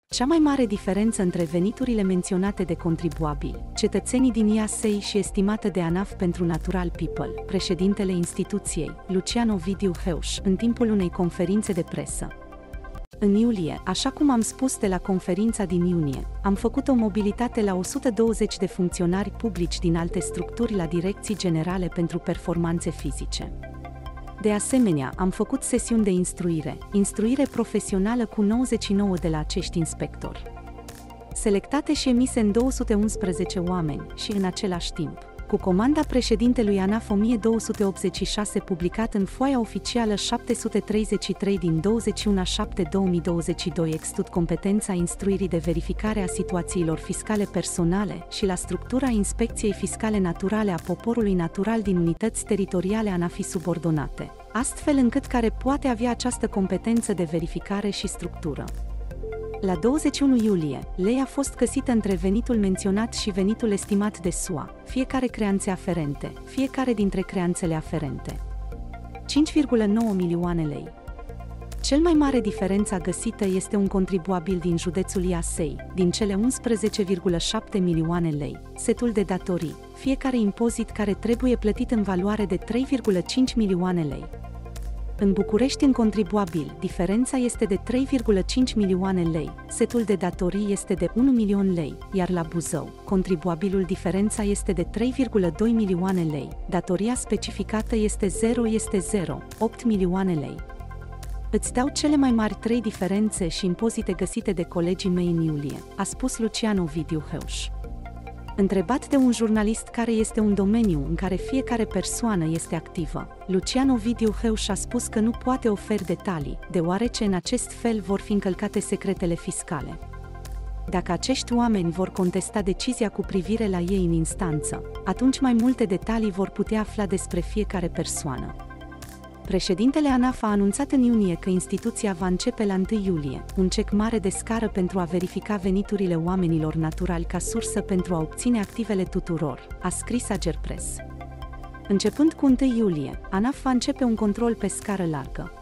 Cea mai mare diferență între veniturile menționate de contribuabili, cetățenii din IASEI și estimată de ANAF pentru Natural People, președintele instituției, Lucian Ovidiu Heuș, în timpul unei conferințe de presă. În iulie, așa cum am spus de la conferința din iunie, am făcut o mobilitate la 120 de funcționari publici din alte structuri la direcții generale pentru performanțe fizice. De asemenea, am făcut sesiuni de instruire profesională cu 99 de la acești inspectori. Selectate și emise în 211 oameni și în același timp, cu comanda președintelui ANAF 1286 publicat în foaia oficială 733 din 21/7/2022 extud competența instruirii de verificare a situațiilor fiscale personale și la structura Inspecției Fiscale Naturale a Poporului Natural din unități teritoriale ANAFI subordonate, astfel încât care poate avea această competență de verificare și structură. La 21 iulie, lei a fost găsită între venitul menționat și venitul estimat de SUA, fiecare creanțe aferente, fiecare dintre creanțele aferente. 5,9 milioane lei. Cel mai mare diferența găsită este un contribuabil din județul IASEI, din cele 11,7 milioane lei, setul de datorii, fiecare impozit care trebuie plătit în valoare de 3,5 milioane lei. În București, în contribuabil, diferența este de 3,5 milioane lei, setul de datorii este de 1 milion lei, iar la Buzău, contribuabilul diferența este de 3,2 milioane lei, datoria specificată este 8 milioane lei. Îți dau cele mai mari 3 diferențe și impozite găsite de colegii mei în iulie, a spus Lucian Ovidiu Heuș. Întrebat de un jurnalist care este un domeniu în care fiecare persoană este activă, Lucian Ovidiu Heuș a spus că nu poate oferi detalii, deoarece în acest fel vor fi încălcate secretele fiscale. Dacă acești oameni vor contesta decizia cu privire la ei în instanță, atunci mai multe detalii vor putea afla despre fiecare persoană. Președintele ANAF a anunțat în iunie că instituția va începe la 1 iulie un cec mare de scară pentru a verifica veniturile oamenilor naturali ca sursă pentru a obține activele tuturor, a scris Agerpres. Începând cu 1 iulie, ANAF va începe un control pe scară largă.